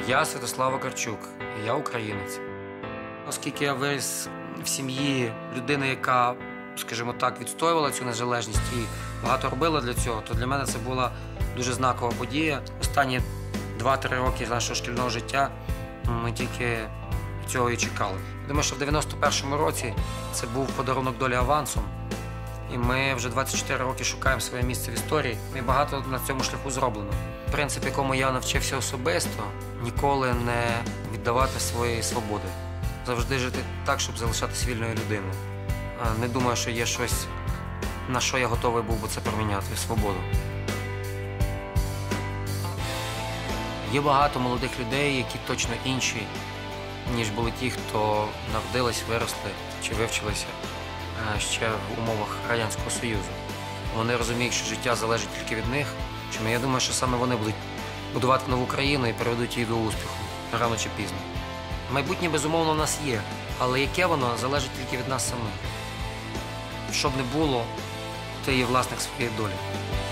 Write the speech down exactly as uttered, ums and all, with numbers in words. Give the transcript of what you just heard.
Я Святослав Вакарчук, я українець. Оскільки я виріс в сім'ї людини, яка, скажімо так, відстоювала цю незалежність і багато робила для цього, то для мене це була дуже знакова подія. Останні два-три роки нашого шкільного життя ми тільки цього і чекали. Думаю, що в дев'яносто першому році це був подарунок долі авансом. І ми вже двадцять чотири роки шукаємо своє місце в історії. І багато на цьому шляху зроблено. Принцип, якому я навчився особисто, ніколи не віддавати своєї свободи. Завжди жити так, щоб залишатися вільною людиною. Не думаю, що є щось, на що я готовий був би це проміняти – свободу. Є багато молодих людей, які точно інші, ніж були ті, хто народились, виросли чи вивчилися ще в умовах Радянського Союзу. Вони розуміють, що життя залежить тільки від них. Чому я думаю, що саме вони будуть будувати нову країну і приведуть її до успіху, рано чи пізно. Майбутнє, безумовно, в нас є, але яке воно, залежить тільки від нас самих. Щоб не було, ти є власник своєї долі.